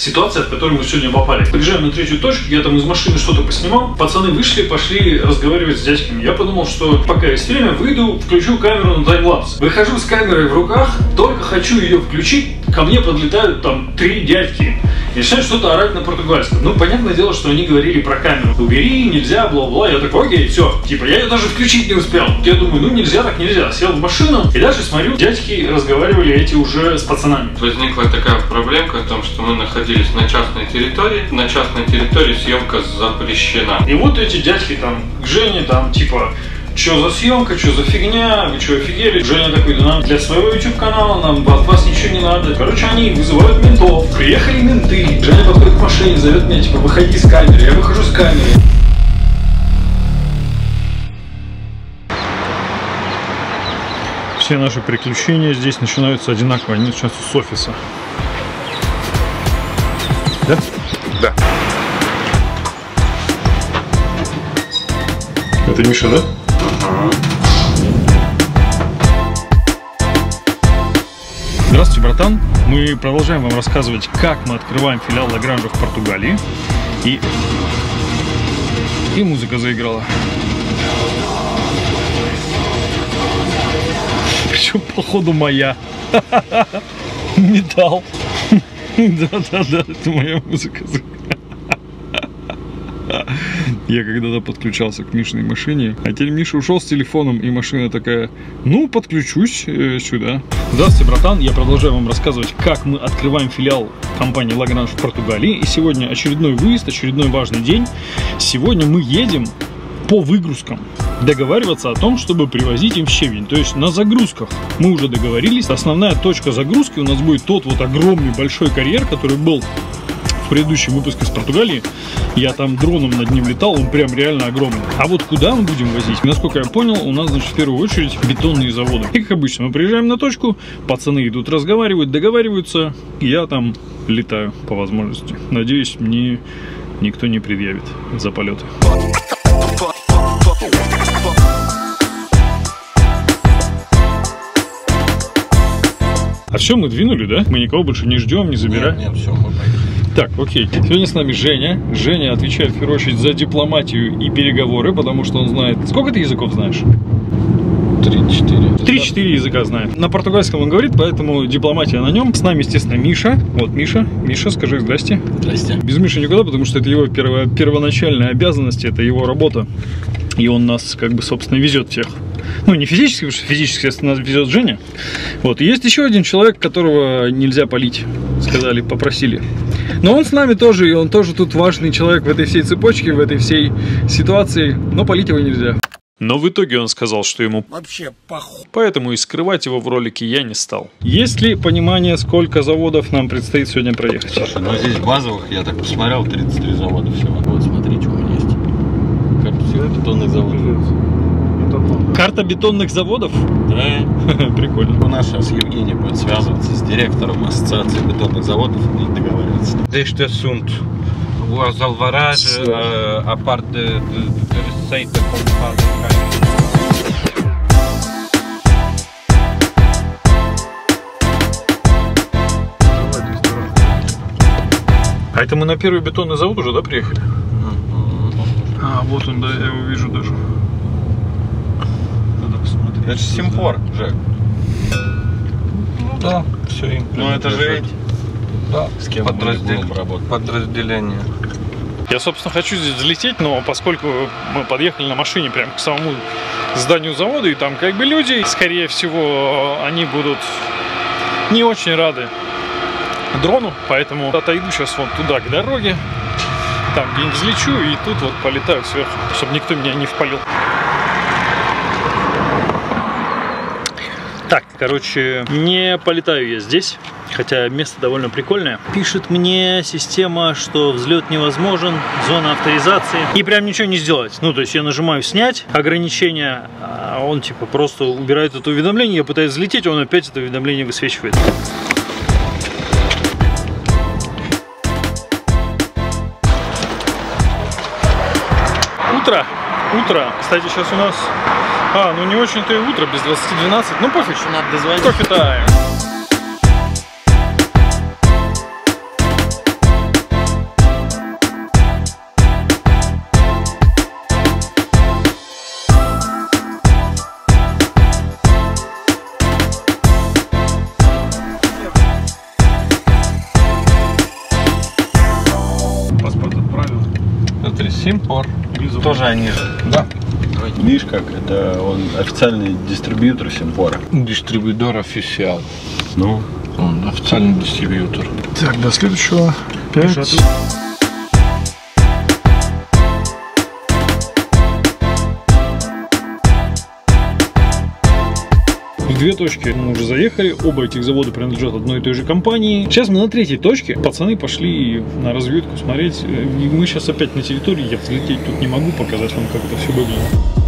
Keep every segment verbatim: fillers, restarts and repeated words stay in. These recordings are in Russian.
Ситуация, в которую мы сегодня попали. Приезжаем на третью точку, я там из машины что-то поснимал. Пацаны вышли, пошли разговаривать с дядьками. Я подумал, что пока есть время, выйду, включу камеру на таймлапс. Выхожу с камерой в руках, только хочу ее включить, ко мне подлетают там три дядьки. И начинают что-то орать на португальском. Ну, понятное дело, что они говорили про камеру. Убери, нельзя, бла-бла. Я такой, окей, все. Типа, я ее даже включить не успел. Я думаю, ну нельзя, так нельзя. Сел в машину и дальше смотрю, дядьки разговаривали эти уже с пацанами. Возникла такая проблемка о том, что мы находились на частной территории. На частной территории съемка запрещена. И вот эти дядьки там к Жене там типа... Что за съемка, что за фигня, вы что, офигели? Женя такой, да нам для своего YouTube канала, нам от вас ничего не надо. Короче, они вызывают ментов. Приехали менты. Женя подходит к машине, зовет меня, типа, выходи с камеры. Я выхожу с камеры. Все наши приключения здесь начинаются одинаково. Они начинаются с офиса. Да? Да. Это Миша, да? Здравствуйте, братан. Мы продолжаем вам рассказывать, как мы открываем филиал Лагранжа в Португалии. И... И музыка заиграла. Причем, походу, моя. Металл. Да-да-да, это моя музыка заиграла. Я когда-то подключался к Мишиной машине, а теперь Миша ушел с телефоном, и машина такая, ну, подключусь э, сюда. Здравствуйте, братан. Я продолжаю вам рассказывать, как мы открываем филиал компании Лагранж в Португалии. И сегодня очередной выезд, очередной важный день. Сегодня мы едем по выгрузкам договариваться о том, чтобы привозить им щебень. То есть на загрузках мы уже договорились. Основная точка загрузки у нас будет тот вот огромный большой карьер, который был в предыдущем выпуске с Португалии. Я там дроном над ним летал, он прям реально огромный. А вот куда мы будем возить? Насколько я понял, у нас, значит, в первую очередь бетонные заводы. И как обычно, мы приезжаем на точку, пацаны идут разговаривают, договариваются, и я там летаю по возможности. Надеюсь, мне никто не предъявит за полеты. А все, мы двинули, да? Мы никого больше не ждем, не забираем? Нет, нет, все, мы поехали. Так, окей. Сегодня с нами Женя. Женя отвечает в первую очередь за дипломатию и переговоры, потому что он знает... Сколько ты языков знаешь? Три-четыре. Три-четыре языка знает. На португальском он говорит, поэтому дипломатия на нем. С нами, естественно, Миша. Вот Миша. Миша, скажи здрасте. Здрасте. Без Миши никуда, потому что это его перво... первоначальная обязанность, это его работа. И он нас, как бы, собственно, везет всех. Ну, не физически, потому что физически нас везет Женя. Вот. И есть еще один человек, которого нельзя палить. Сказали, попросили. Но он с нами тоже, и он тоже тут важный человек в этой всей цепочке, в этой всей ситуации. Но палить его нельзя. Но в итоге он сказал, что ему вообще похуй. Поэтому и скрывать его в ролике я не стал. Есть ли понимание, сколько заводов нам предстоит сегодня проехать? Слушай, ну здесь базовых, я так посмотрел, тридцать три завода всего. Вот, смотрите, у меня есть. Карта всех бетонных заводов. Карта бетонных заводов? Да. Прикольно. У нас сейчас Евгений будет связываться с директором ассоциации бетонных заводов и договариваться. Deste assunto, os alvarás, a, a parte de, de receita como fazem cá. А это мы на первый бетонный завод уже, да, приехали? А, вот он, да, я его вижу даже. Надо посмотреть. Это же Симфор, Жек. Ну да, Все им. ну это же эти. Да, с кем Подраздел... мы будем работать. подразделения. Я, собственно, хочу здесь взлететь, но поскольку мы подъехали на машине прямо к самому зданию завода, и там как бы люди, скорее всего, они будут не очень рады дрону, поэтому отойду сейчас вот туда, к дороге, там где-нибудь взлечу, и тут вот полетаю сверху, чтобы никто меня не впалил. Так, короче, не полетаю я здесь, хотя место довольно прикольное. Пишет мне система, что взлет невозможен, зона авторизации, и прям ничего не сделать. Ну, то есть я нажимаю снять ограничения, а он типа просто убирает это уведомление, я пытаюсь взлететь, он опять это уведомление высвечивает. Утро, утро. Кстати, сейчас у нас... А, ну не очень-то и утро, без двадцати двенадцати. Ну пофиг, что надо дозвонить. Кофе тайм. Симпор. Тоже они же. Да. Видишь как, это он официальный дистрибьютор Симпора. Дистрибьютор официал. Ну, Он официальный дистрибьютор. Так, до следующего. Пять. В две точки мы уже заехали, оба этих завода принадлежат одной и той же компании. Сейчас мы на третьей точке. Пацаны пошли на разведку смотреть. И мы сейчас опять на территории, я взлететь тут не могу, показать вам, как это все выглядит.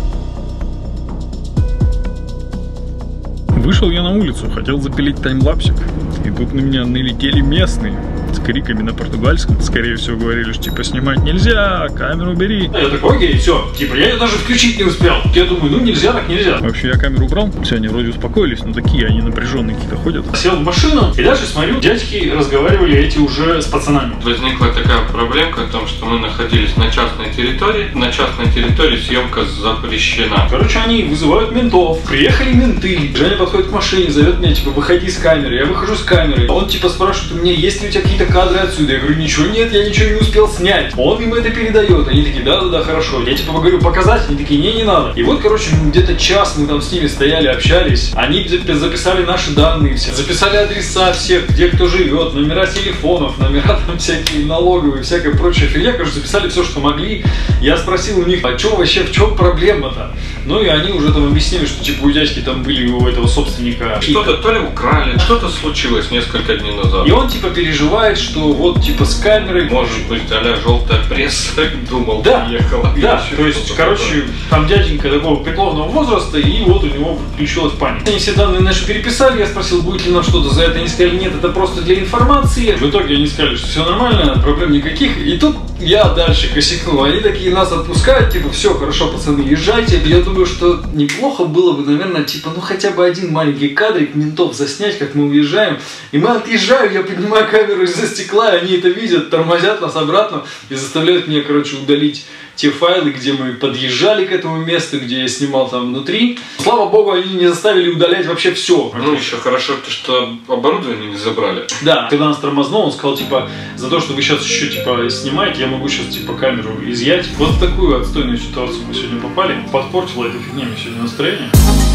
Вышел я на улицу, хотел запилить таймлапсик, и тут на меня налетели местные с криками на португальском. Скорее всего, говорили, что типа снимать нельзя, камеру бери. Я такой, окей, все, типа я ее даже включить не успел. Я думаю, ну нельзя, так нельзя. Вообще я камеру убрал, все, они вроде успокоились, но такие они напряженные какие-то ходят. Сел в машину и дальше смотрю, дядьки разговаривали эти уже с пацанами. Возникла такая проблемка в том, что мы находились на частной территории. На частной территории съемка запрещена. Короче, они вызывают ментов. Приехали менты. Женя подходит к машине, зовет меня, типа, выходи с камеры. Я выхожу с камеры. Он, типа, спрашивает у меня, есть ли у тебя какие-то кадры отсюда. Я говорю, ничего нет, я ничего не успел снять. Он им это передает. Они такие, да-да-да, хорошо. Я, типа, говорю, показать. Они такие, не, не надо. И вот, короче, где-то час мы там с ними стояли, общались. Они записали наши данные все. Записали адреса всех, где кто живет, номера телефонов, номера там всякие налоговые, всякая прочая фигня. Короче, записали все, что могли. Я спросил у них, а что вообще, в чем проблема-то? Ну и они уже там объяснили, что типа у дядьки там были у этого собственника. Что-то то ли украли, что-то случилось несколько дней назад. И он типа переживает, что вот типа с камерой... Может быть, а-ля желтая пресса, думал, да, приехала. Да, то есть, короче, такое. Там дяденька такого преклонного возраста, и вот у него включилась паника. Они все данные наши переписали, я спросил, будет ли нам что-то за это. Они сказали, нет, это просто для информации. В итоге они сказали, что все нормально, проблем никаких. И тут я дальше косякнул. Они такие нас отпускают, типа, все, хорошо, пацаны, езжайте. Я думаю, что неплохо было бы, наверное, типа, ну хотя бы один маленький кадрик ментов заснять, как мы уезжаем. И мы отъезжаем, я поднимаю камеру из-за стекла, и они это видят, тормозят нас обратно и заставляют меня, короче, удалить те файлы, где мы подъезжали к этому месту, где я снимал там внутри. Слава богу, они не заставили удалять вообще все. Ну, еще хорошо, что оборудование не забрали. Да, когда нас тормознул, он сказал, типа, за то, что вы сейчас еще, типа, снимаете, я могу сейчас, типа, камеру изъять. Вот в такую отстойную ситуацию мы сегодня попали. Подпортила эта фигня мне сегодня настроение.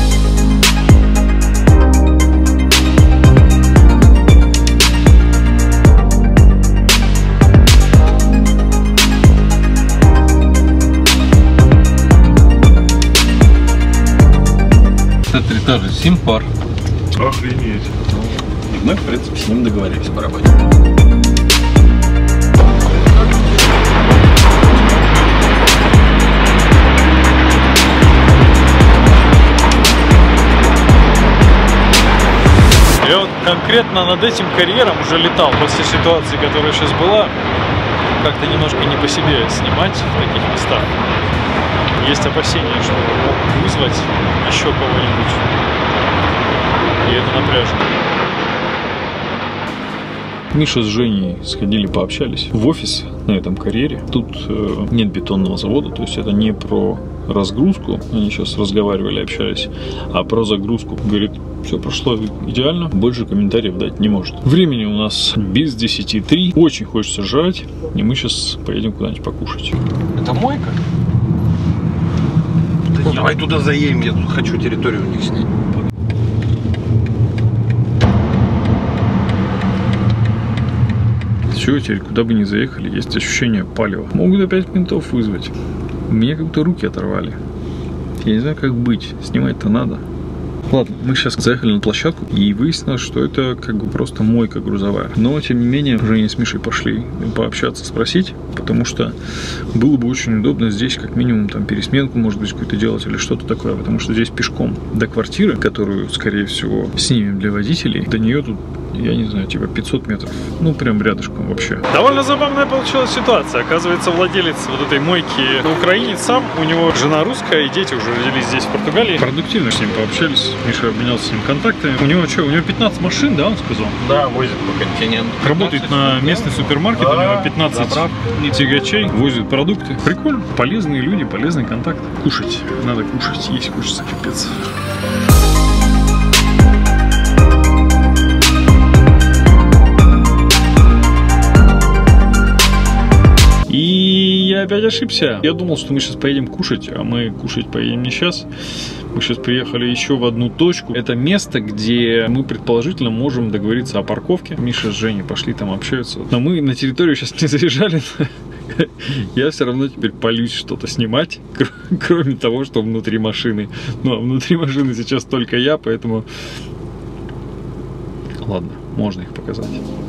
Это тоже Симпор. Охренеть. И мы, в принципе, с ним договорились по работе. Я вот конкретно над этим карьером уже летал после ситуации, которая сейчас была. Как-то немножко не по себе снимать в таких местах. Есть опасения, что могут вызвать еще кого-нибудь. И это напряжно. Миша с Женей сходили, пообщались в офис на этом карьере. Тут э, нет бетонного завода, то есть это не про разгрузку, они сейчас разговаривали, общались, а про загрузку. Говорит, все прошло идеально, больше комментариев дать не может. Времени у нас без десяти три, очень хочется жрать, и мы сейчас поедем куда-нибудь покушать. Это мойка? Да давай туда заедем, я тут хочу территорию у них снять. Чего теперь, куда бы ни заехали, есть ощущение палева. Могут опять ментов вызвать. Мне как будто руки оторвали. Я не знаю, как быть. Снимать-то надо. Ладно, мы сейчас заехали на площадку, и выяснилось, что это как бы просто мойка грузовая. Но, тем не менее, Женя с Мишей пошли пообщаться, спросить, потому что было бы очень удобно здесь как минимум там пересменку, может быть, какую-то делать или что-то такое, потому что здесь пешком до квартиры, которую, скорее всего, снимем для водителей, до нее тут, я не знаю, типа пятьсот метров. Ну, прям рядышком вообще. Довольно забавная получилась ситуация. Оказывается, владелец вот этой мойки украинец сам, у него жена русская, и дети уже родились здесь, в Португалии. Продуктивно с ним пообщались. Миша обменялся с ним контактами. У него что, у него пятнадцать машин, да, он сказал? Да, возит по континенту. Работает на местный супермаркет, да, у него пятнадцать тягачей, возит продукты. Прикольно. Полезные люди, полезный контакт. Кушать. Надо кушать, есть хочется, капец. И я опять ошибся. Я думал, что мы сейчас поедем кушать, а мы кушать поедем не сейчас. Мы сейчас приехали еще в одну точку. Это место, где мы предположительно можем договориться о парковке. Миша с Женей пошли там общаются. Но мы на территорию сейчас не заезжали. Я все равно теперь палюсь что-то снимать, кроме того, что внутри машины. Ну, а внутри машины сейчас только я, поэтому... Ладно, можно их показать.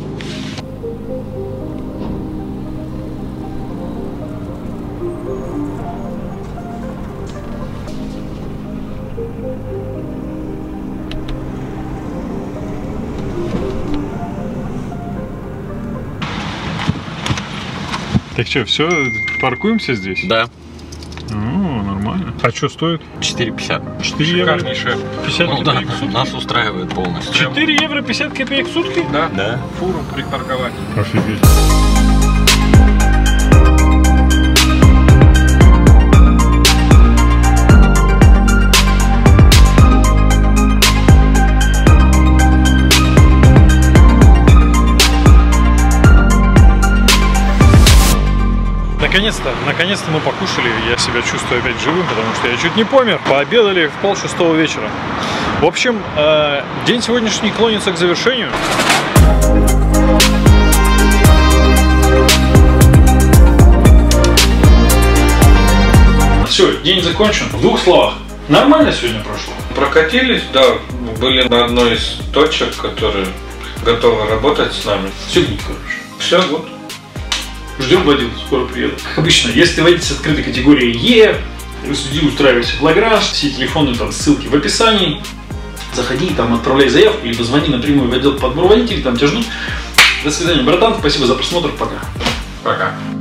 Так что, все, паркуемся здесь? Да. О, нормально. А что стоит? четыре пятьдесят. четыре евро. пятьдесят Ну да, копеек в сутки? нас устраивает полностью. четыре евро пятьдесят копеек в сутки? Да. Да. Фуру припарковать. Офигеть. Наконец-то, наконец-то мы покушали, я себя чувствую опять живым, потому что я чуть не помер. Пообедали в полшестого вечера. В общем, э, день сегодняшний клонится к завершению. Все, день закончен. В двух словах. Нормально сегодня прошло? Прокатились, да, были на одной из точек, которые готовы работать с нами. Все будет, короче. Все, вот. Ждем водил, скоро приеду. Как обычно, если водите с открытой категорией Е, иди устраивайся в Лагранж, все телефоны, там ссылки в описании. Заходи, там отправляй заявку, либо звони напрямую в отдел подбора водителей, там тебя ждут. До свидания, братан, спасибо за просмотр, пока. Пока.